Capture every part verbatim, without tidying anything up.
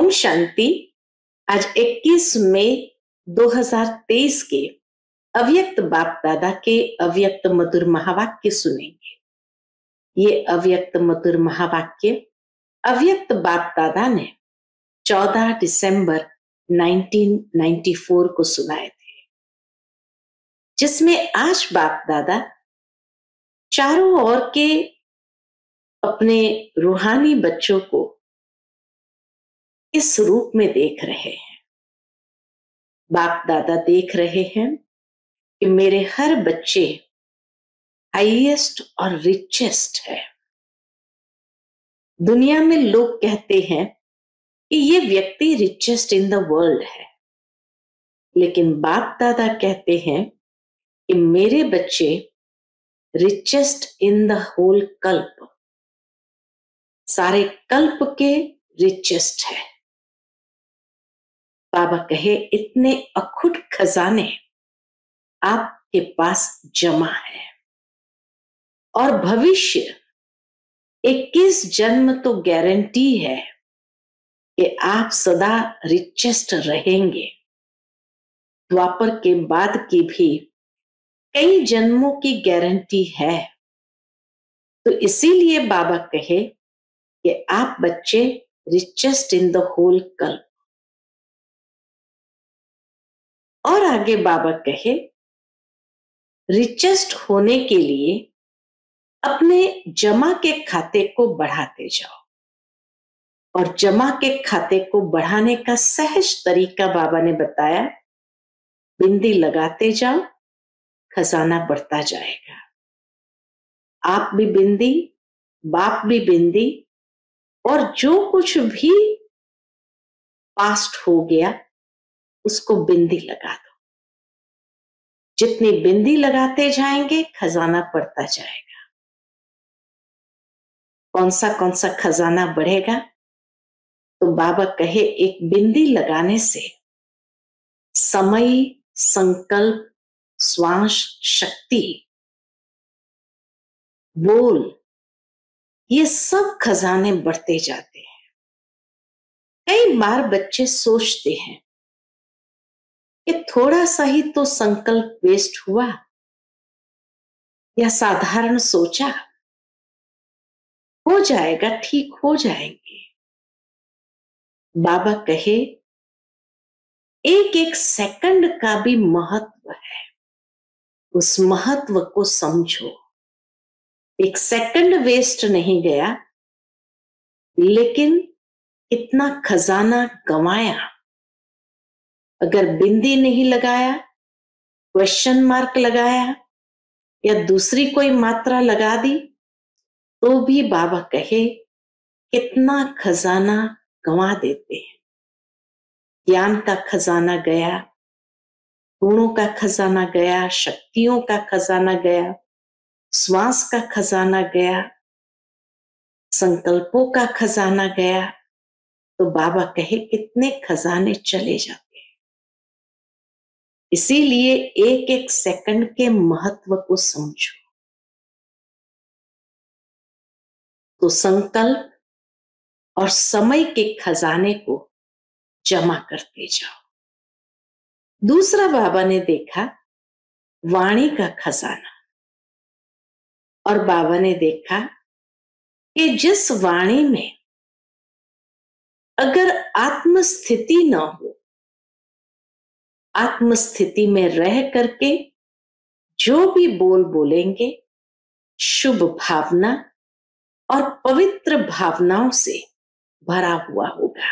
ओम शांति। आज इक्कीस मई दो हज़ार तेईस के अव्यक्त बाप दादा के अव्यक्त मधुर महावाक्य सुनेंगे। ये अव्यक्त मधुर महावाक्य अव्यक्त बाप दादा ने चौदह दिसंबर उन्नीस सौ चौरानवे को सुनाए थे, जिसमें आज बाप दादा चारों ओर के अपने रूहानी बच्चों को इस रूप में देख रहे हैं। बाप दादा देख रहे हैं कि मेरे हर बच्चे हाईएस्ट और रिचेस्ट है। दुनिया में लोग कहते हैं कि ये व्यक्ति रिचेस्ट इन द वर्ल्ड है, लेकिन बाप दादा कहते हैं कि मेरे बच्चे रिचेस्ट इन द होल कल्प, सारे कल्प के रिचेस्ट है। बाबा कहे इतने अखुट खजाने आपके पास जमा है और भविष्य इक्कीस जन्म तो गारंटी है कि आप सदा रिचेस्ट रहेंगे। द्वापर के बाद की भी कई जन्मों की गारंटी है। तो इसीलिए बाबा कहे कि आप बच्चे रिचेस्ट इन द होल कल्प। और आगे बाबा कहे रिचेस्ट होने के लिए अपने जमा के खाते को बढ़ाते जाओ। और जमा के खाते को बढ़ाने का सहज तरीका बाबा ने बताया, बिंदी लगाते जाओ, खजाना बढ़ता जाएगा। आप भी बिंदी, बाप भी बिंदी, और जो कुछ भी पास्ट हो गया उसको बिंदी लगा दो। जितनी बिंदी लगाते जाएंगे खजाना बढ़ता जाएगा। कौन सा कौन सा खजाना बढ़ेगा? तो बाबा कहे एक बिंदी लगाने से समय, संकल्प, श्वास, शक्ति, बोल, ये सब खजाने बढ़ते जाते हैं। कई बार बच्चे सोचते हैं कि थोड़ा सा ही तो संकल्प वेस्ट हुआ या साधारण सोचा, हो जाएगा, ठीक हो जाएंगे। बाबा कहे एक एक सेकंड का भी महत्व है, उस महत्व को समझो। एक सेकंड वेस्ट नहीं गया, लेकिन इतना खजाना गंवाया। अगर बिंदी नहीं लगाया, क्वेश्चन मार्क लगाया या दूसरी कोई मात्रा लगा दी, तो भी बाबा कहे कितना खजाना गंवा देते हैं। ज्ञान का खजाना गया, गुणों का खजाना गया, शक्तियों का खजाना गया, श्वास का खजाना गया, संकल्पों का खजाना गया। तो बाबा कहे कितने खजाने चले जाते हैं। इसीलिए एक एक सेकंड के महत्व को समझो। तो संकल्प और समय के खजाने को जमा करते जाओ। दूसरा बाबा ने देखा वाणी का खजाना, और बाबा ने देखा कि जिस वाणी में अगर आत्मस्थिति न हो, आत्मस्थिति में रह करके जो भी बोल बोलेंगे शुभ भावना और पवित्र भावनाओं से भरा हुआ होगा।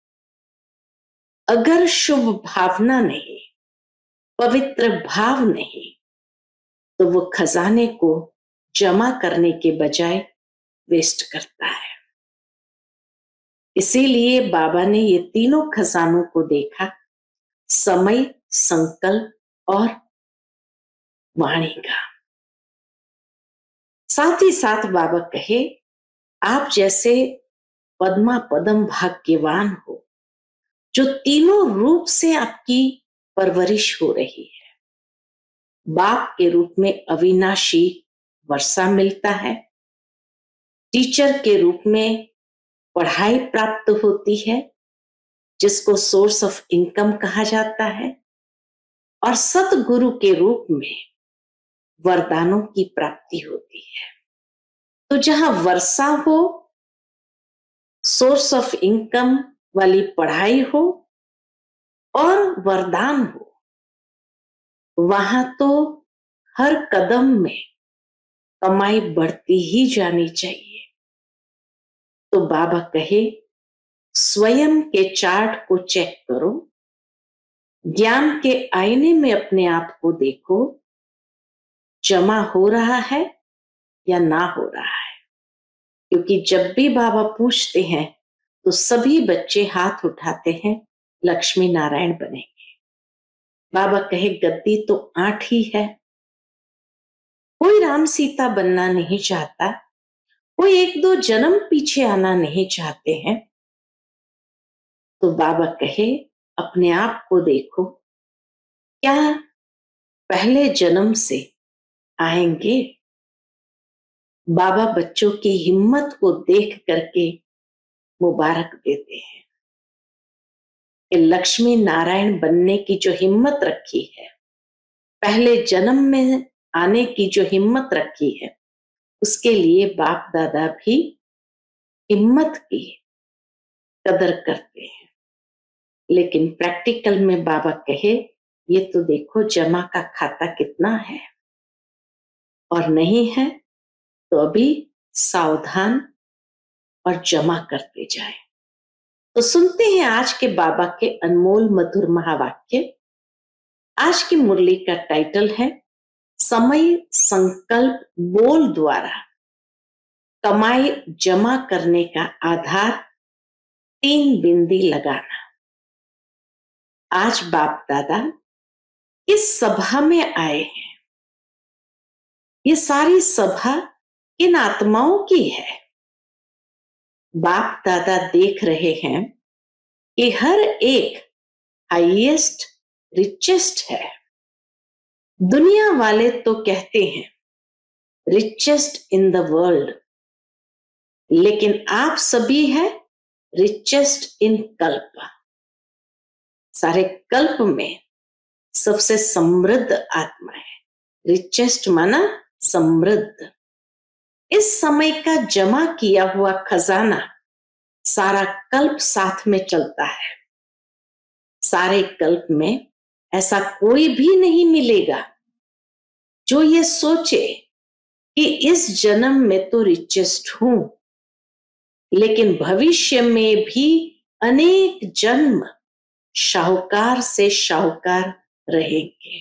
अगर शुभ भावना नहीं, पवित्र भाव नहीं, तो वो खजाने को जमा करने के बजाय वेस्ट करता है। इसीलिए बाबा ने ये तीनों खजानों को देखा, समय, संकल्प और वाणी का। साथ ही साथ बाबा कहे आप जैसे पद्मा पदम भाग्यवान हो, जो तीनों रूप से आपकी परवरिश हो रही है। बाप के रूप में अविनाशी वर्षा मिलता है, टीचर के रूप में पढ़ाई प्राप्त होती है, जिसको सोर्स ऑफ इनकम कहा जाता है, और सतगुरु के रूप में वरदानों की प्राप्ति होती है। तो जहां वर्षा हो, सोर्स ऑफ इनकम वाली पढ़ाई हो और वरदान हो, वहां तो हर कदम में कमाई बढ़ती ही जानी चाहिए। तो बाबा कहे, स्वयं के चार्ट को चेक करो, ज्ञान के आईने में अपने आप को देखो, जमा हो रहा है या ना हो रहा है। क्योंकि जब भी बाबा पूछते हैं तो सभी बच्चे हाथ उठाते हैं, लक्ष्मी नारायण बनेंगे। बाबा कहे, गद्दी तो आठ ही है, कोई राम सीता बनना नहीं चाहता, कोई एक दो जन्म पीछे आना नहीं चाहते हैं। तो बाबा कहे, अपने आप को देखो, क्या पहले जन्म से आएंगे? बाबा बच्चों की हिम्मत को देख करके मुबारक देते हैं कि लक्ष्मी नारायण बनने की जो हिम्मत रखी है, पहले जन्म में आने की जो हिम्मत रखी है, उसके लिए बाप दादा भी हिम्मत की कदर करते हैं। लेकिन प्रैक्टिकल में बाबा कहे, ये तो देखो जमा का खाता कितना है, और नहीं है तो अभी सावधान और जमा करते जाए। तो सुनते हैं आज के बाबा के अनमोल मधुर महावाक्य। आज की मुरली का टाइटल है, समय संकल्प बोल द्वारा कमाई जमा करने का आधार तीन बिंदी लगाना। आज बाप दादा इस सभा में आए हैं। ये सारी सभा किन आत्माओं की है? बाप दादा देख रहे हैं कि हर एक हाईएस्ट रिचेस्ट है। दुनिया वाले तो कहते हैं रिचेस्ट इन द वर्ल्ड, लेकिन आप सभी है रिचेस्ट इन कल्प। सारे कल्प में सबसे समृद्ध आत्मा है। रिचेस्ट माना समृद्ध। इस समय का जमा किया हुआ खजाना सारा कल्प साथ में चलता है। सारे कल्प में ऐसा कोई भी नहीं मिलेगा जो ये सोचे कि इस जन्म में तो रिचेस्ट हूं, लेकिन भविष्य में भी अनेक जन्म शाहूकार से शाहूकार रहेंगे।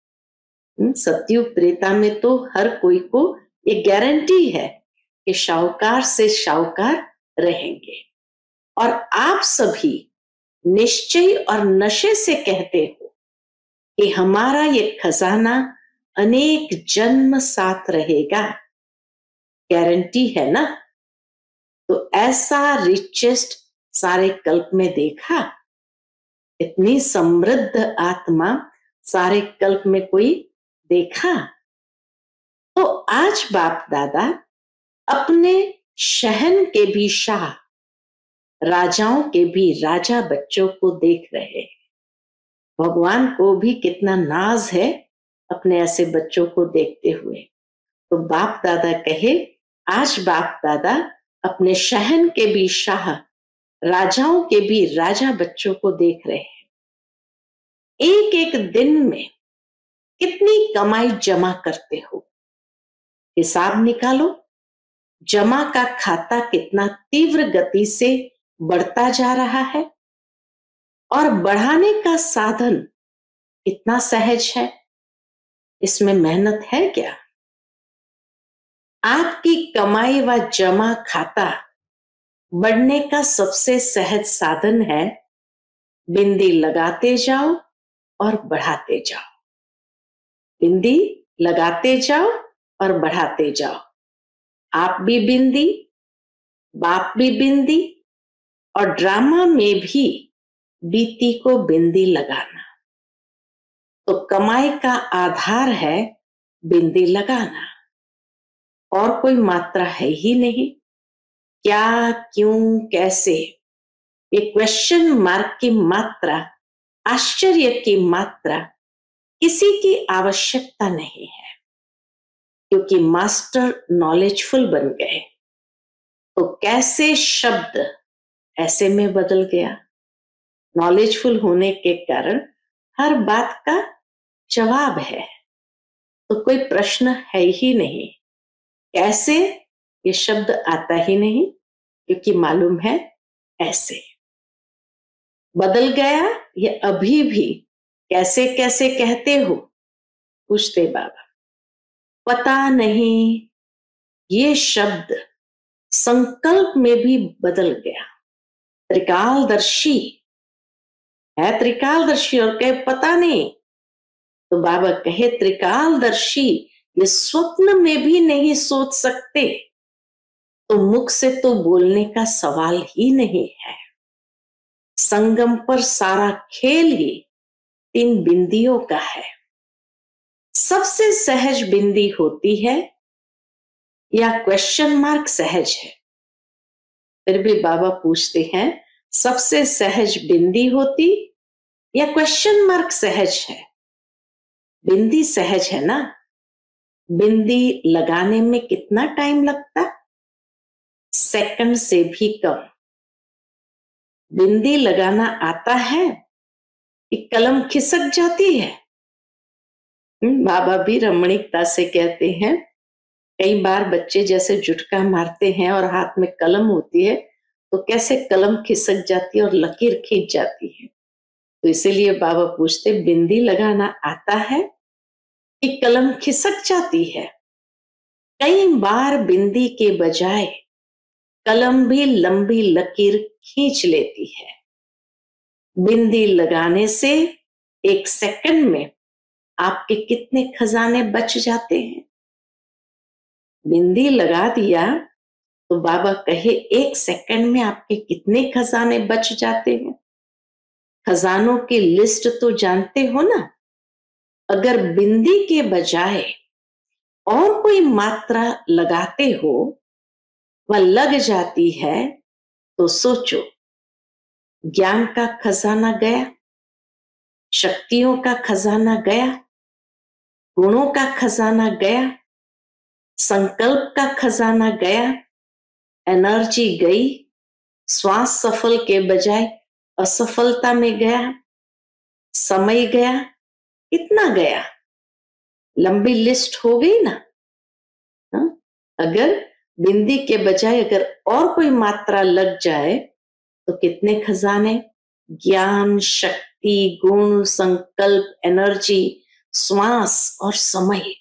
सतयुग त्रेता में तो हर कोई को ये गारंटी है कि शाहूकार से शाहूकार रहेंगे। और आप सभी निश्चय और नशे से कहते हो कि हमारा ये खजाना अनेक जन्म साथ रहेगा। गारंटी है ना? तो ऐसा रिचेस्ट सारे कल्प में देखा? इतनी समृद्ध आत्मा सारे कल्प में कोई देखा? तो आज बाप दादा अपने शहन के भी शाह, राजाओं के भी राजा बच्चों को देख रहे हैं। भगवान को भी कितना नाज है अपने ऐसे बच्चों को देखते हुए। तो बाप दादा कहे, आज बाप दादा अपने शहन के भी शाह, राजाओं के भी राजा बच्चों को देख रहे हैं। एक एक दिन में कितनी कमाई जमा करते हो, हिसाब निकालो। जमा का खाता कितना तीव्र गति से बढ़ता जा रहा है, और बढ़ाने का साधन कितना सहज है। इसमें मेहनत है क्या? आपकी कमाई व जमा खाता बढ़ने का सबसे सहज साधन है, बिंदी लगाते जाओ और बढ़ाते जाओ। बिंदी लगाते जाओ और बढ़ाते जाओ। आप भी बिंदी, बाप भी बिंदी, और ड्रामा में भी बीती को बिंदी लगाना। तो कमाई का आधार है बिंदी लगाना, और कोई मात्रा है ही नहीं। क्या, क्यों, कैसे, ये क्वेश्चन मार्क की मात्रा, आश्चर्य की मात्रा किसी की आवश्यकता नहीं है, क्योंकि मास्टर नॉलेजफुल बन गए। तो कैसे शब्द ऐसे में बदल गया? नॉलेजफुल होने के कारण हर बात का जवाब है, तो कोई प्रश्न है ही नहीं। कैसे, ये शब्द आता ही नहीं, क्योंकि मालूम है ऐसे। बदल गया ये अभी भी कैसे कैसे कहते हो, पूछते बाबा। पता नहीं, ये शब्द संकल्प में भी बदल गया। त्रिकालदर्शी है, त्रिकालदर्शी, और कहे पता नहीं, तो बाबा कहे त्रिकालदर्शी ये स्वप्न में भी नहीं सोच सकते, तो मुख से तो बोलने का सवाल ही नहीं है। संगम पर सारा खेल ही तीन बिंदियों का है। सबसे सहज बिंदी होती है या क्वेश्चन मार्क सहज है? फिर भी बाबा पूछते हैं, सबसे सहज बिंदी होती या क्वेश्चन मार्क सहज है? बिंदी सहज है ना। बिंदी लगाने में कितना टाइम लगता? सेकंड से भी कम। बिंदी लगाना आता है कि कलम खिसक जाती है? बाबा भी रमणीकता से कहते हैं, कई बार बच्चे जैसे जुटका मारते हैं और हाथ में कलम होती है, तो कैसे कलम खिसक जाती है और लकीर खींच जाती है। तो इसीलिए बाबा पूछते, बिंदी लगाना आता है कि कलम खिसक जाती है? कई बार बिंदी के बजाय कलम भी लंबी लकीर खींच लेती है। बिंदी लगाने से एक सेकंड में आपके कितने खजाने बच जाते हैं? बिंदी लगा दिया तो बाबा कहे एक सेकंड में आपके कितने खजाने बच जाते हैं? खजानों की लिस्ट तो जानते हो ना। अगर बिंदी के बजाय और कोई मात्रा लगाते हो, वह लग जाती है, तो सोचो, ज्ञान का खजाना गया, शक्तियों का खजाना गया, गुणों का खजाना गया, संकल्प का खजाना गया, एनर्जी गई, श्वास सफल के बजाय असफलता में गया, समय गया, कितना गया? लंबी लिस्ट हो गई ना। हा? अगर बिंदी के बजाय अगर और कोई मात्रा लग जाए तो कितने खजाने? ज्ञान, शक्ति, गुण, संकल्प, एनर्जी, श्वास और समय।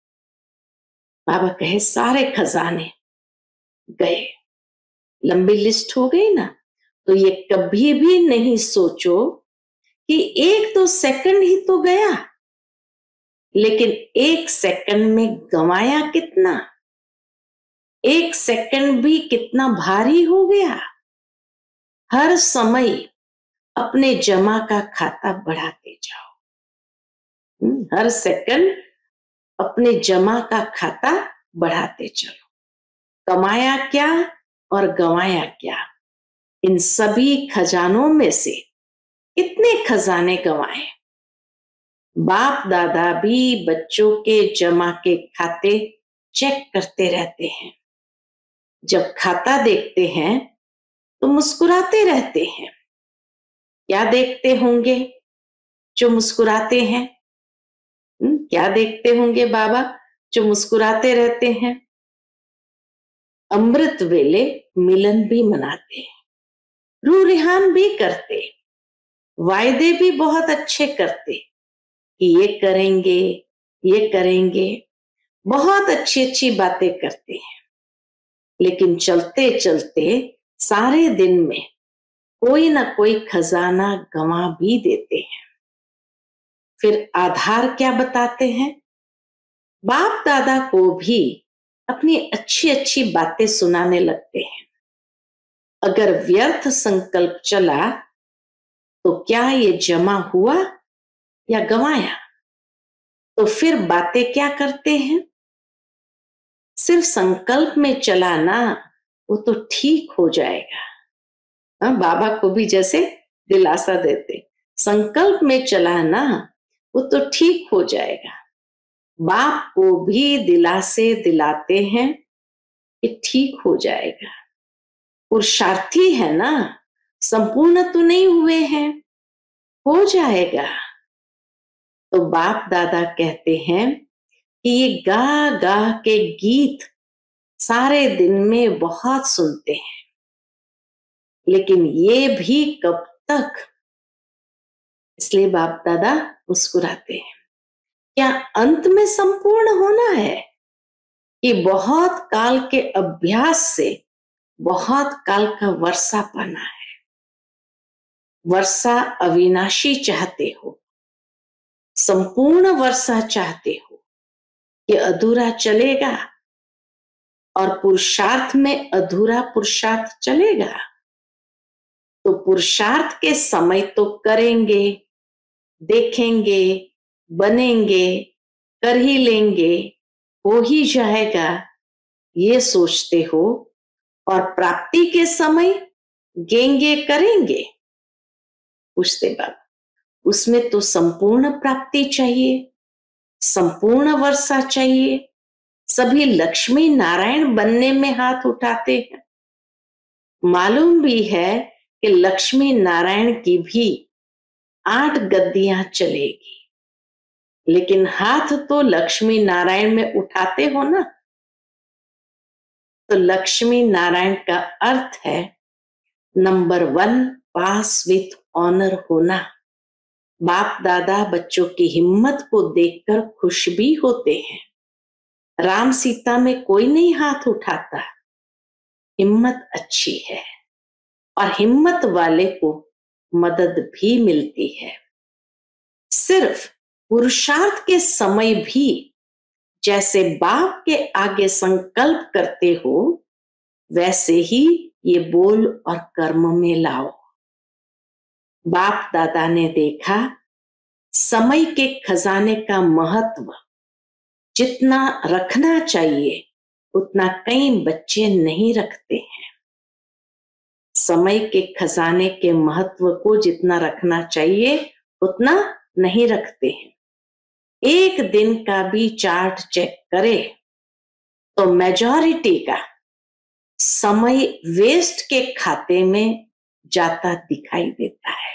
बाबा कहे सारे खजाने गए। लंबी लिस्ट हो गई ना। तो ये कभी भी नहीं सोचो कि एक दो सेकंड ही तो गया, लेकिन एक सेकंड में गंवाया कितना? एक सेकंड भी कितना भारी हो गया। हर समय अपने जमा का खाता बढ़ाते जाओ। हर सेकंड अपने जमा का खाता बढ़ाते चलो। कमाया क्या और गंवाया क्या? इन सभी खजानों में से कितने खजाने गंवाए? बाप दादा भी बच्चों के जमा के खाते चेक करते रहते हैं। जब खाता देखते हैं तो मुस्कुराते रहते हैं। क्या देखते होंगे जो मुस्कुराते हैं? हुँ? क्या देखते होंगे बाबा जो मुस्कुराते रहते हैं? अमृत वेले मिलन भी मनाते, रूह रिहान भी करते, वायदे भी बहुत अच्छे करते कि ये करेंगे, ये करेंगे, बहुत अच्छी अच्छी बातें करते हैं। लेकिन चलते चलते सारे दिन में कोई ना कोई खजाना गंवा भी देते हैं। फिर आधार क्या बताते हैं? बाप दादा को भी अपनी अच्छी अच्छी बातें सुनाने लगते हैं। अगर व्यर्थ संकल्प चला तो क्या ये जमा हुआ या गंवाया? तो फिर बातें क्या करते हैं? सिर्फ संकल्प में चला ना, वो तो ठीक हो जाएगा। हाँ, बाबा को भी जैसे दिलासा देते, संकल्प में चला ना वो तो ठीक हो जाएगा। बाप को भी दिलासे दिलाते हैं कि ठीक हो जाएगा। पुरुषार्थी है ना, संपूर्ण तो नहीं हुए हैं, हो जाएगा। तो बाप दादा कहते हैं कि ये गा गा के गीत सारे दिन में बहुत सुनते हैं, लेकिन ये भी कब तक? इसलिए बाप दादा मुस्कुराते हैं। क्या अंत में संपूर्ण होना है कि बहुत काल के अभ्यास से बहुत काल का वर्षा पाना है? वर्षा अविनाशी चाहते हो, संपूर्ण वर्षा चाहते हो कि अधूरा चलेगा, और पुरुषार्थ में अधूरा पुरुषार्थ चलेगा। तो पुरुषार्थ के समय तो करेंगे, देखेंगे, बनेंगे, कर ही लेंगे, हो ही जाएगा, ये सोचते हो, और प्राप्ति के समय गेंगे करेंगे। पूछते बाबा, उसमें तो संपूर्ण प्राप्ति चाहिए, संपूर्ण वर्षा चाहिए। सभी लक्ष्मी नारायण बनने में हाथ उठाते हैं। मालूम भी है कि लक्ष्मी नारायण की भी आठ गद्दियां चलेगी, लेकिन हाथ तो लक्ष्मी नारायण में उठाते हो ना। तो लक्ष्मी नारायण का अर्थ है number one, pass with honour होना। बाप दादा बच्चों की हिम्मत को देखकर खुश भी होते हैं। राम सीता में कोई नहीं हाथ उठाता, हिम्मत अच्छी है, और हिम्मत वाले को मदद भी मिलती है। सिर्फ पुरुषार्थ के समय भी जैसे बाप के आगे संकल्प करते हो, वैसे ही ये बोल और कर्म में लाओ। बाप दादा ने देखा समय के खजाने का महत्व जितना रखना चाहिए उतना कई बच्चे नहीं रखते हैं। समय के खजाने के महत्व को जितना रखना चाहिए उतना नहीं रखते हैं। एक दिन का भी चार्ट चेक करे तो मेजॉरिटी का समय वेस्ट के खाते में जाता दिखाई देता है।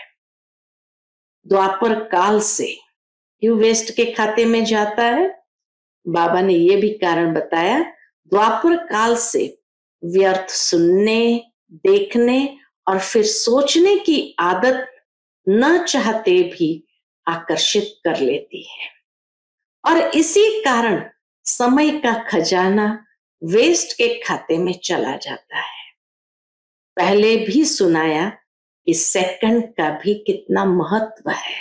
द्वापर काल से क्यों वेस्ट के खाते में जाता है? बाबा ने यह भी कारण बताया, द्वापर काल से व्यर्थ सुनने, देखने और फिर सोचने की आदत न चाहते भी आकर्षित कर लेती है, और इसी कारण समय का खजाना वेस्ट के खाते में चला जाता है। पहले भी सुनाया कि सेकंड का भी कितना महत्व है।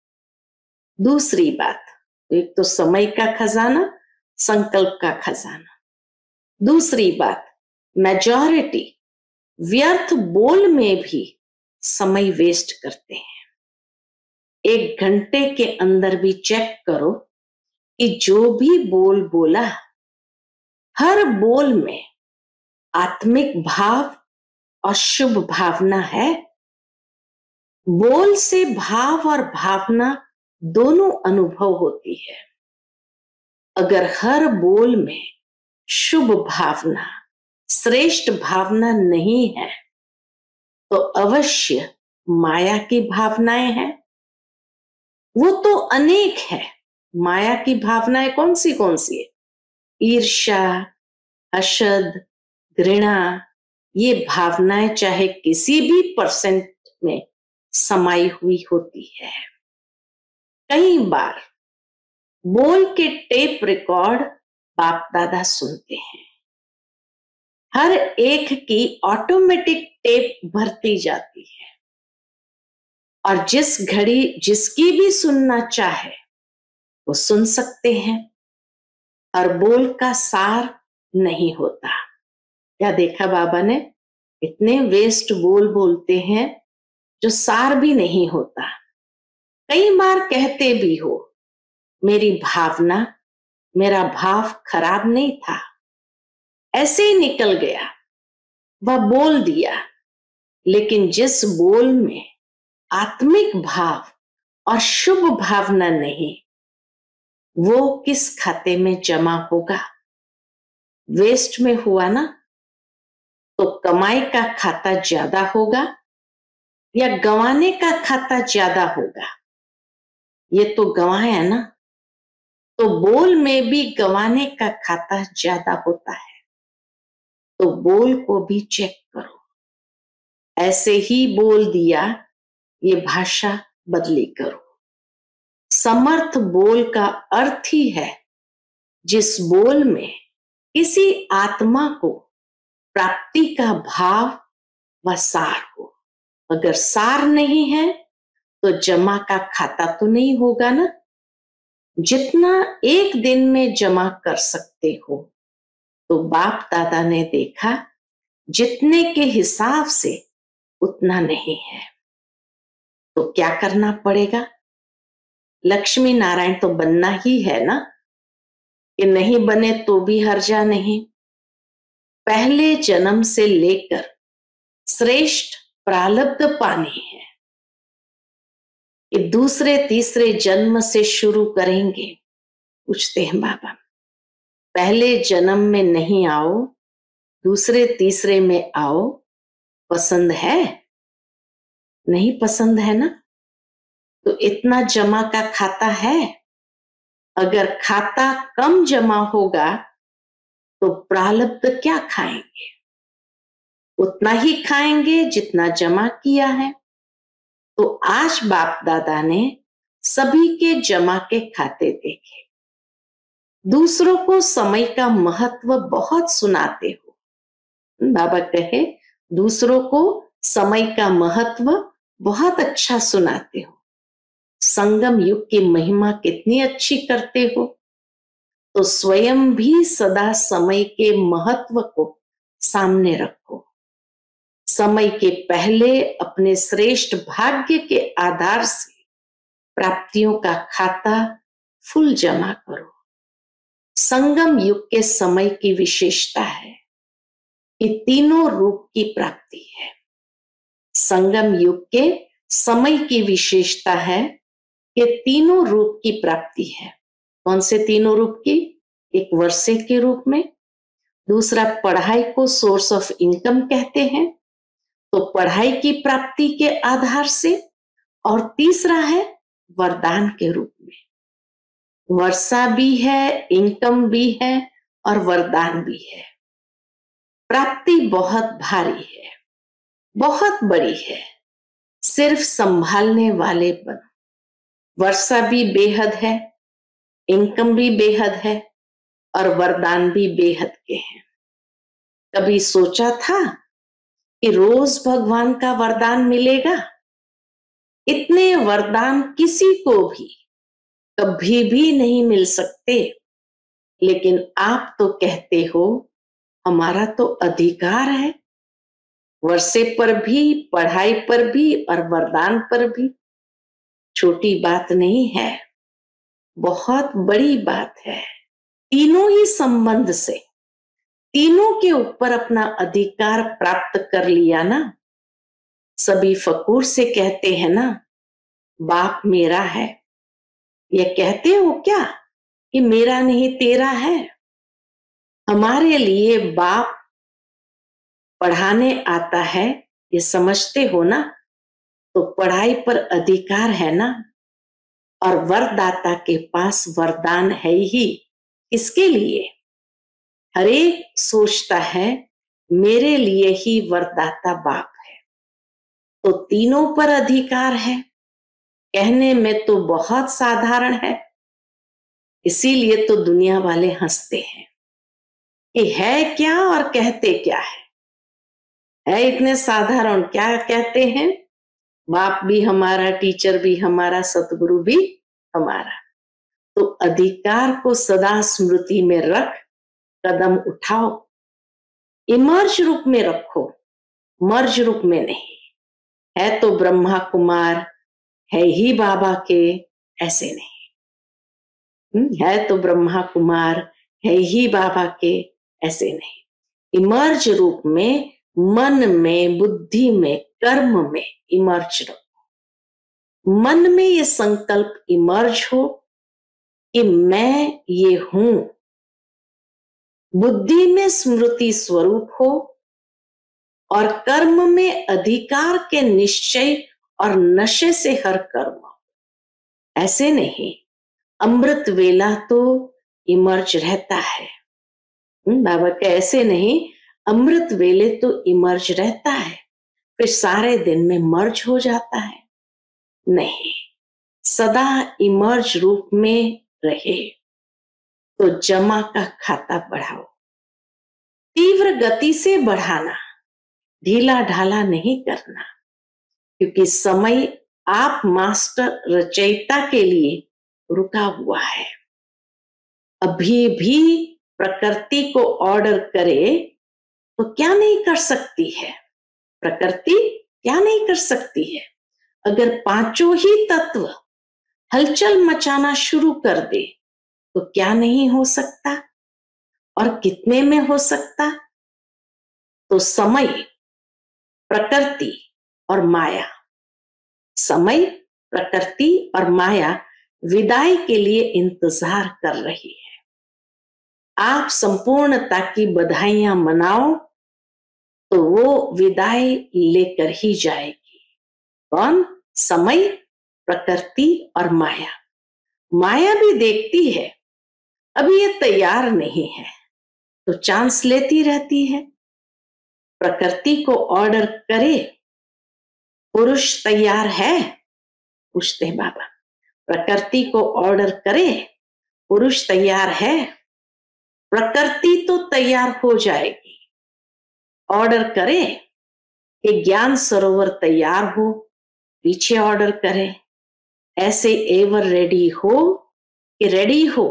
दूसरी बात, एक तो समय का खजाना, संकल्प का खजाना। दूसरी बात, मेजॉरिटी व्यर्थ बोल में भी समय वेस्ट करते हैं। एक घंटे के अंदर भी चेक करो कि जो भी बोल बोला, हर बोल में आत्मिक भाव और शुभ भावना है। बोल से भाव और भावना दोनों अनुभव होती है। अगर हर बोल में शुभ भावना, श्रेष्ठ भावना नहीं है, तो अवश्य माया की भावनाएं हैं। वो तो अनेक है। माया की भावनाएं कौन सी कौन सी है? ईर्ष्या, हसद, घृणा, ये भावनाएं चाहे किसी भी परसेंट में समाई हुई होती है। कई बार बोल के टेप रिकॉर्ड बाप दादा सुनते हैं। हर एक की ऑटोमेटिक टेप भरती जाती है, और जिस घड़ी जिसकी भी सुनना चाहे वो सुन सकते हैं। हर बोल का सार नहीं होता। क्या देखा बाबा ने? इतने वेस्ट बोल बोलते हैं जो सार भी नहीं होता। कई बार कहते भी हो, मेरी भावना, मेरा भाव खराब नहीं था, ऐसे ही निकल गया, वह बोल दिया, लेकिन जिस बोल में आत्मिक भाव और शुभ भावना नहीं, वो किस खाते में जमा होगा? वेस्ट में हुआ ना, तो कमाई का खाता ज्यादा होगा या गंवाने का खाता ज्यादा होगा? ये तो गंवाया ना, तो बोल में भी गंवाने का खाता ज्यादा होता है। तो बोल को भी चेक करो। ऐसे ही बोल दिया, ये भाषा बदली करो। समर्थ बोल का अर्थ ही है जिस बोल में किसी आत्मा को प्राप्ति का भाव व सार हो। अगर सार नहीं है तो जमा का खाता तो नहीं होगा ना। जितना एक दिन में जमा कर सकते हो, तो बाप दादा ने देखा जितने के हिसाब से उतना नहीं है। तो क्या करना पड़ेगा? लक्ष्मी नारायण तो बनना ही है ना, कि नहीं बने तो भी हर्जा नहीं। पहले जन्म से लेकर श्रेष्ठ प्रारब्ध पानी है कि दूसरे तीसरे जन्म से शुरू करेंगे। पूछते हैं बाबा, पहले जन्म में नहीं आओ, दूसरे तीसरे में आओ, पसंद है? नहीं पसंद है ना। तो इतना जमा का खाता है। अगर खाता कम जमा होगा तो प्रारब्ध क्या खाएंगे? उतना ही खाएंगे जितना जमा किया है। तो आज बाप दादा ने सभी के जमा के खाते देखे। दूसरों को समय का महत्व बहुत सुनाते हो। बाबा कहे दूसरों को समय का महत्व बहुत अच्छा सुनाते हो। संगम युग की महिमा कितनी अच्छी करते हो। तो स्वयं भी सदा समय के महत्व को सामने रखो। समय के पहले अपने श्रेष्ठ भाग्य के आधार से प्राप्तियों का खाता फुल जमा करो। संगम युग के समय की विशेषता है कि तीनों रूप की प्राप्ति है। संगम युग के समय की विशेषता है कि तीनों रूप की प्राप्ति है। कौन से तीनों रूप की? एक वर्षे के रूप में, दूसरा पढ़ाई को सोर्स ऑफ इनकम कहते हैं, तो पढ़ाई की प्राप्ति के आधार से, और तीसरा है वरदान के रूप में। वर्षा भी है, इनकम भी है और वरदान भी है। प्राप्ति बहुत भारी है, बहुत बड़ी है। सिर्फ संभालने वाले बनो। वर्षा भी बेहद है, इनकम भी बेहद है और वरदान भी बेहद के हैं। कभी सोचा था कि रोज भगवान का वरदान मिलेगा? इतने वरदान किसी को भी कभी भी नहीं मिल सकते। लेकिन आप तो कहते हो हमारा तो अधिकार है, वर्षे पर भी, पढ़ाई पर भी और वरदान पर भी। छोटी बात नहीं है, बहुत बड़ी बात है। तीनों ही संबंध से, तीनों के ऊपर अपना अधिकार प्राप्त कर लिया ना। सभी फकूर से कहते हैं ना, बाप मेरा है। ये कहते हो क्या कि मेरा नहीं तेरा है? हमारे लिए बाप पढ़ाने आता है, ये समझते हो ना। तो पढ़ाई पर अधिकार है ना, और वरदाता के पास वरदान है ही। किसके लिए? हर एक सोचता है मेरे लिए ही वरदाता बाप है। तो तीनों पर अधिकार है। कहने में तो बहुत साधारण है, इसीलिए तो दुनिया वाले हंसते हैं कि है क्या और कहते क्या है। है इतने साधारण, क्या कहते हैं? बाप भी हमारा, टीचर भी हमारा, सतगुरु भी हमारा। तो अधिकार को सदा स्मृति में रख कदम उठाओ। इमर्ज रूप में रखो, मर्ज रूप में नहीं। है तो ब्रह्मा कुमार, है ही बाबा के, ऐसे नहीं। है तो ब्रह्मा कुमार, है ही बाबा के, ऐसे नहीं। इमर्ज रूप में, मन में, बुद्धि में कर्म में इमर्ज रहो। मन में ये संकल्प इमर्ज हो कि मैं ये हूं। बुद्धि में स्मृति स्वरूप हो और कर्म में अधिकार के निश्चय और नशे से हर कर्म। ऐसे नहीं, अमृत वेला तो इमर्ज रहता है। बाबा के ऐसे नहीं, अमृत वेले तो इमर्ज रहता है, फिर सारे दिन में मर्ज हो जाता है। नहीं, सदा इमर्ज रूप में रहे तो जमा का खाता बढ़ाओ। तीव्र गति से बढ़ाना, ढीला ढाला नहीं करना, क्योंकि समय आप मास्टर रचयिता के लिए रुका हुआ है। अभी भी प्रकृति को ऑर्डर करे तो क्या नहीं कर सकती है? प्रकृति क्या नहीं कर सकती है? अगर पांचों ही तत्व हलचल मचाना शुरू कर दे तो क्या नहीं हो सकता? और कितने में हो सकता? तो समय, प्रकृति और माया, समय, प्रकृति और माया विदाई के लिए इंतजार कर रही है। आप संपूर्णता की बधाइयां मनाओ तो वो विदाई लेकर ही जाएगी। कौन? समय, प्रकृति और माया। माया भी देखती है अभी ये तैयार नहीं है तो चांस लेती रहती है। प्रकृति को ऑर्डर करे, पुरुष तैयार है? पूछते हैं बाबा। प्रकृति को ऑर्डर करे, पुरुष तैयार है? प्रकृति तो तैयार हो जाएगी। ऑर्डर करे कि ज्ञान सरोवर तैयार हो, पीछे ऑर्डर करे, ऐसे एवर रेडी हो कि रेडी हो।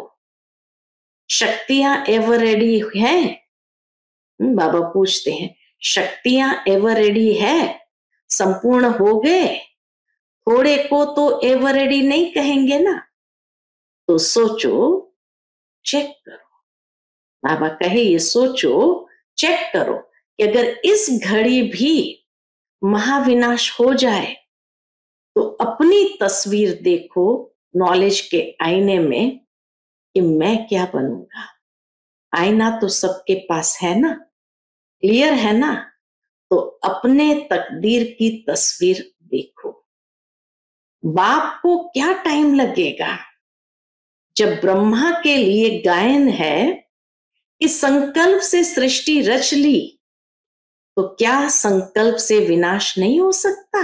शक्तियां एवर रेडी हैं? बाबा पूछते हैं, शक्तियां एवर रेडी है? संपूर्ण हो गए? थोड़े को तो एवर रेडी नहीं कहेंगे ना। तो सोचो, चेक करो। बाबा कहे ये सोचो, चेक करो कि अगर इस घड़ी भी महाविनाश हो जाए तो अपनी तस्वीर देखो नॉलेज के आईने में कि मैं क्या बनूंगा। आईना तो सबके पास है ना, क्लियर है ना। तो अपने तकदीर की तस्वीर देखो। बाप को क्या टाइम लगेगा? जब ब्रह्मा के लिए गायन है कि संकल्प से सृष्टि रच ली, तो क्या संकल्प से विनाश नहीं हो सकता?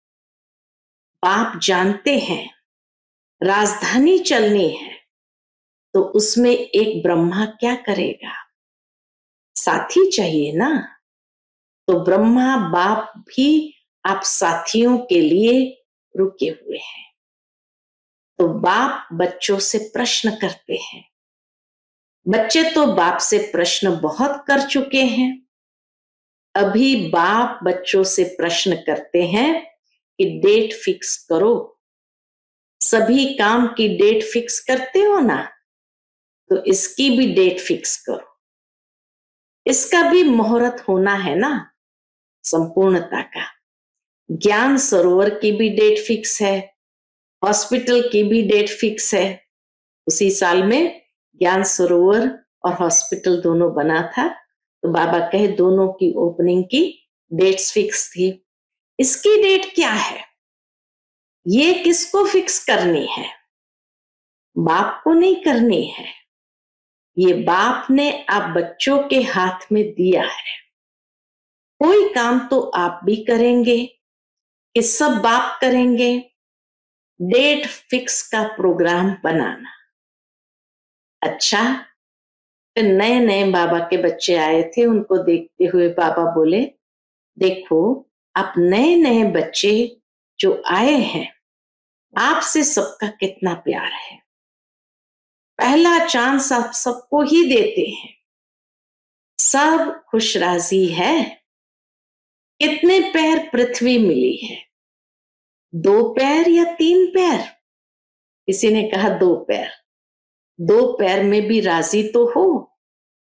बाप जानते हैं राजधानी चलनी है तो उसमें एक ब्रह्मा क्या करेगा? साथी चाहिए ना। तो ब्रह्मा बाप भी आप साथियों के लिए रुके हुए हैं। तो बाप बच्चों से प्रश्न करते हैं। बच्चे तो बाप से प्रश्न बहुत कर चुके हैं। अभी बाप बच्चों से प्रश्न करते हैं कि डेट फिक्स करो। सभी काम की डेट फिक्स करते हो ना, तो इसकी भी डेट फिक्स करो। इसका भी मुहूर्त होना है ना, संपूर्णता का। ज्ञान सरोवर की भी डेट फिक्स है, हॉस्पिटल की भी डेट फिक्स है। उसी साल में ज्ञान सरोवर और हॉस्पिटल दोनों बना था, तो बाबा कहे दोनों की ओपनिंग की डेट्स फिक्स थी। इसकी डेट क्या है? ये किसको फिक्स करनी है? बाप को नहीं करनी है। ये बाप ने आप बच्चों के हाथ में दिया है। कोई काम तो आप भी करेंगे कि सब बाप करेंगे? डेट फिक्स का प्रोग्राम बनाना। अच्छा, फिर नए नए बाबा के बच्चे आए थे, उनको देखते हुए बाबा बोले, देखो आप नए नए बच्चे जो आए हैं, आपसे सबका कितना प्यार है। पहला चांस आप सबको ही देते हैं। सब खुश राजी है। कितने पैर पृथ्वी मिली है? दो पैर या तीन पैर? किसी ने कहा दो पैर। दो पैर में भी राजी तो हो,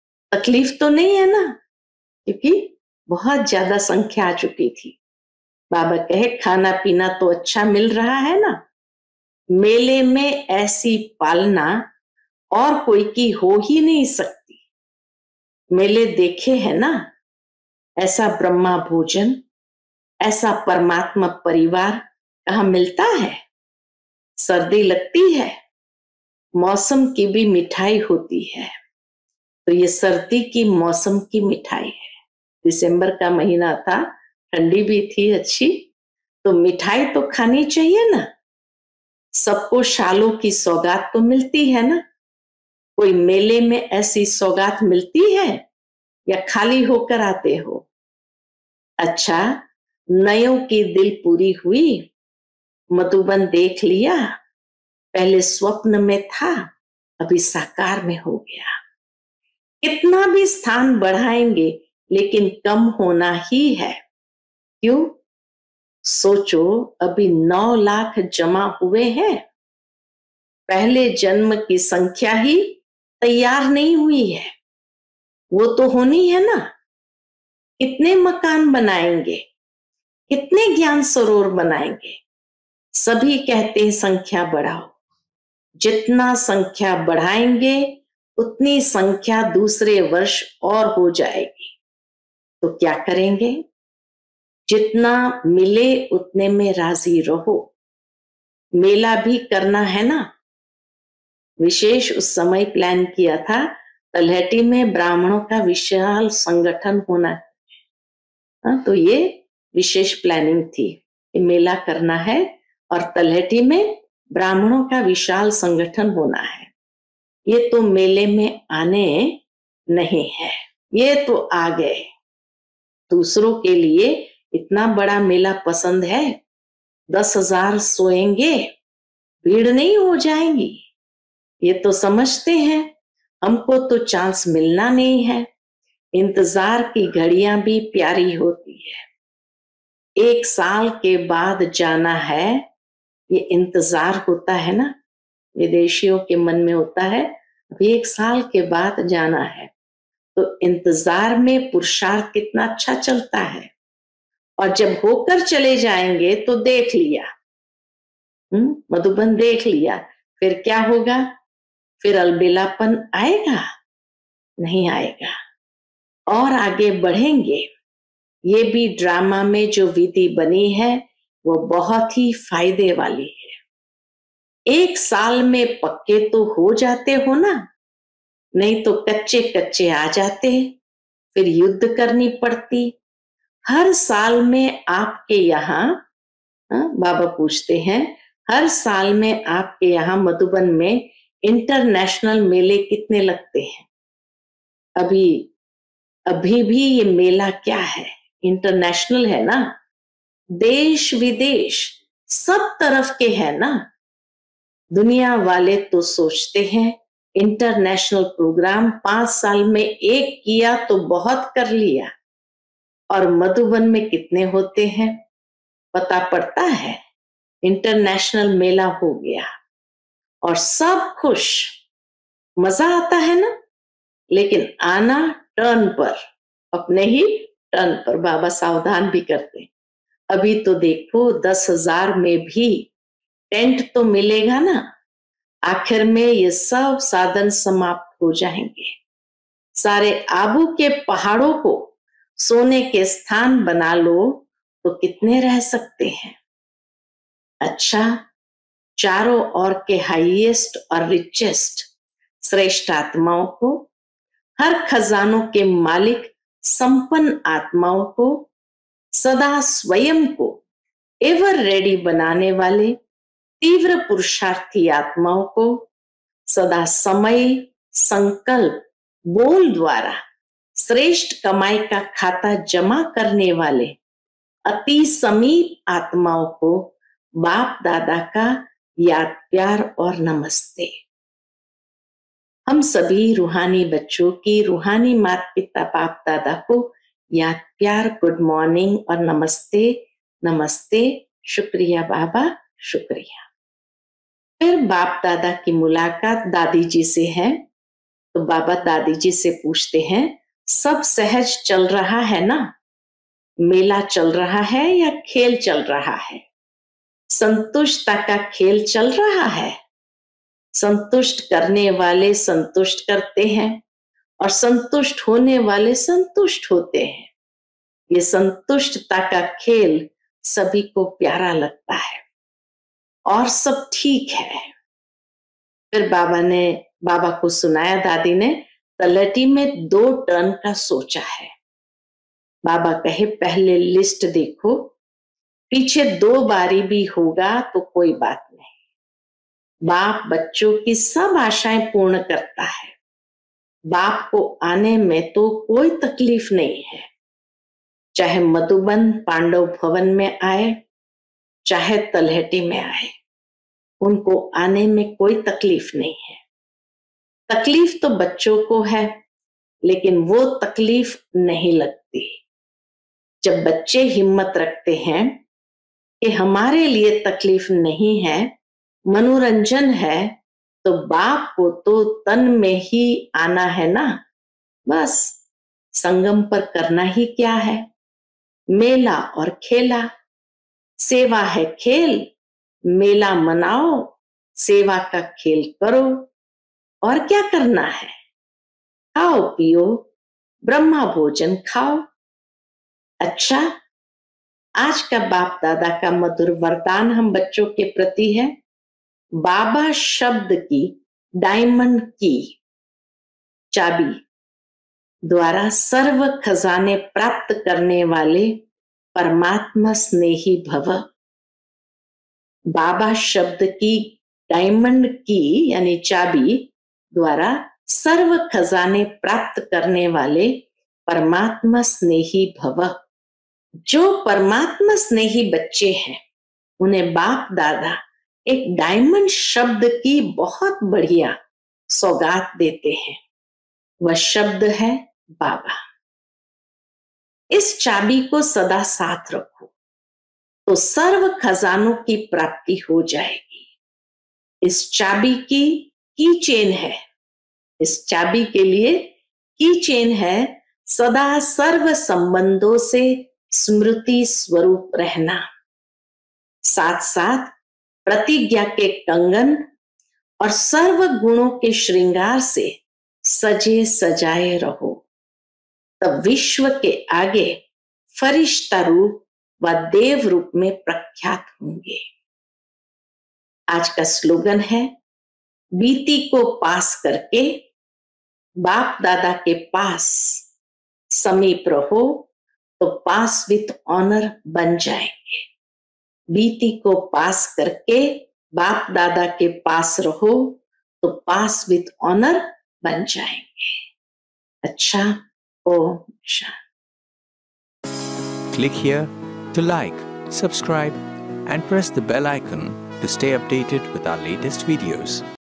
तकलीफ तो नहीं है ना, क्योंकि बहुत ज्यादा संख्या आ चुकी थी। बाबा कहे खाना पीना तो अच्छा मिल रहा है ना, मेले में ऐसी पालना और कोई की हो ही नहीं सकती। मेले देखे है ना, ऐसा ब्रह्मा भोजन, ऐसा परमात्मा परिवार कहाँ मिलता है। सर्दी लगती है, मौसम की भी मिठाई होती है, तो ये सर्दी की मौसम की मिठाई है। दिसंबर का महीना था, ठंडी भी थी अच्छी, तो मिठाई तो खानी चाहिए ना। सबको शालों की सौगात तो मिलती है ना। कोई मेले में ऐसी सौगात मिलती है या खाली होकर आते हो। अच्छा, नयों की दिल पूरी हुई, मधुबन देख लिया, पहले स्वप्न में था, अभी साकार में हो गया। कितना भी स्थान बढ़ाएंगे लेकिन कम होना ही है। क्यों? सोचो, अभी नौ लाख जमा हुए हैं, पहले जन्म की संख्या ही तैयार नहीं हुई है, वो तो होनी है ना। कितने मकान बनाएंगे, कितने ज्ञान सरोवर बनाएंगे। सभी कहते हैं संख्या बढ़ाओ, जितना संख्या बढ़ाएंगे उतनी संख्या दूसरे वर्ष और हो जाएगी। तो क्या करेंगे? जितना मिले उतने में राजी रहो। मेला भी करना है ना। विशेष उस समय प्लान किया था, तलहटी में ब्राह्मणों का विशाल संगठन होना है। हाँ, तो ये विशेष प्लानिंग थी कि मेला करना है और तलहटी में ब्राह्मणों का विशाल संगठन होना है। ये तो मेले में आने नहीं है, ये तो आ गए। दूसरों के लिए इतना बड़ा मेला पसंद है, दस हजार सोएंगे, भीड़ नहीं हो जाएंगी। ये तो समझते हैं हमको तो चांस मिलना नहीं है। इंतजार की घड़ियां भी प्यारी होती है। एक साल के बाद जाना है, ये इंतजार होता है ना, विदेशियों के मन में होता है अभी एक साल के बाद जाना है। तो इंतजार में पुरुषार्थ कितना अच्छा चलता है। और जब होकर चले जाएंगे तो देख लिया, हम्म मधुबन देख लिया, फिर क्या होगा? फिर अलबेलापन आएगा? नहीं आएगा। और आगे बढ़ेंगे। ये भी ड्रामा में जो विधि बनी है वो बहुत ही फायदे वाली है। एक साल में पक्के तो हो जाते हो ना, नहीं तो कच्चे कच्चे आ जाते, फिर युद्ध करनी पड़ती। हर साल में आपके यहाँ, बाबा पूछते हैं, हर साल में आपके यहाँ मधुबन में इंटरनेशनल मेले कितने लगते हैं? अभी अभी भी ये मेला क्या है, इंटरनेशनल है ना। देश विदेश सब तरफ के है ना। दुनिया वाले तो सोचते हैं इंटरनेशनल प्रोग्राम पांच साल में एक किया तो बहुत कर लिया, और मधुबन में कितने होते हैं पता पड़ता है। इंटरनेशनल मेला हो गया और सब खुश, मजा आता है ना। लेकिन आना टर्न पर, अपने ही टर्न पर। बाबा सावधान भी करते। अभी तो देखो दस हजार में भी टेंट तो मिलेगा ना, आखिर में ये सब साधन समाप्त हो जाएंगे। सारे आबू के पहाड़ों को सोने के स्थान बना लो तो कितने रह सकते हैं। अच्छा, चारों ओर के हाईएस्ट और रिचेस्ट श्रेष्ठ आत्माओं को, हर खजानों के मालिक संपन्न आत्माओं को, सदा स्वयं को एवर रेडी बनाने वाले तीव्र पुरुषार्थी आत्माओं को, सदा समय संकल्प बोल द्वारा श्रेष्ठ कमाई का खाता जमा करने वाले अति समीप आत्माओं को बाप दादा का याद प्यार और नमस्ते। हम सभी रूहानी बच्चों की रूहानी माता पिता बाप दादा को याद प्यार गुड मॉर्निंग और नमस्ते नमस्ते। शुक्रिया बाबा, शुक्रिया। फिर बाप दादा की मुलाकात दादी जी से है, तो बाबा दादी जी से पूछते हैं सब सहज चल रहा है ना? मेला चल रहा है या खेल चल रहा है? संतुष्टता का खेल चल रहा है। संतुष्ट करने वाले संतुष्ट करते हैं और संतुष्ट होने वाले संतुष्ट होते हैं। ये संतुष्टता का खेल सभी को प्यारा लगता है और सब ठीक है। फिर बाबा ने बाबा को सुनाया, दादी ने, तलहटी में दो टर्न का सोचा है। बाबा कहे पहले लिस्ट देखो, पीछे दो बारी भी होगा तो कोई बात नहीं। बाप बच्चों की सब आशाएं पूर्ण करता है। बाप को आने में तो कोई तकलीफ नहीं है, चाहे मधुबन पांडव भवन में आए, चाहे तलहटी में आए, उनको आने में कोई तकलीफ नहीं है। तकलीफ तो बच्चों को है, लेकिन वो तकलीफ नहीं लगती। जब बच्चे हिम्मत रखते हैं कि हमारे लिए तकलीफ नहीं है, मनोरंजन है, तो बाप को तो तन में ही आना है ना। बस संगम पर करना ही क्या है, मेला और खेला। सेवा है खेल, मेला मनाओ, सेवा का खेल करो। और क्या करना है? खाओ पियो, ब्रह्मा भोजन खाओ। अच्छा, आज का बाप दादा का मधुर वरदान हम बच्चों के प्रति है, बाबा शब्द की डायमंड की चाबी द्वारा सर्व खजाने प्राप्त करने वाले परमात्मा स्नेही भव। बाबा शब्द की डायमंड की यानी चाबी द्वारा सर्व खजाने प्राप्त करने वाले परमात्मा स्नेही भव। जो परमात्मा स्नेही बच्चे हैं, उन्हें बाप दादा एक डायमंड शब्द की बहुत बढ़िया सौगात देते हैं। वह शब्द है बाबा। इस चाबी को सदा साथ रखो तो सर्व खजानों की प्राप्ति हो जाएगी। इस चाबी की की चेन है, इस चाबी के लिए की चेन है सदा सर्व संबंधों से स्मृति स्वरूप रहना, साथ साथ प्रतिज्ञा के कंगन और सर्व गुणों के श्रृंगार से सजे सजाए रहो। तब विश्व के आगे फरिश्ता रूप व देव रूप में प्रख्यात होंगे। आज का स्लोगन है, बीती को पास करके बाप दादा के पास समीप रहो तो पास विथ ऑनर बन जाएंगे। बीती को पास करके बाप दादा के पास रहो तो पास विथ ऑनर बन जाएंगे। अच्छा, Om Shanti. Click here to like, subscribe and press the bell icon to stay updated with our latest videos.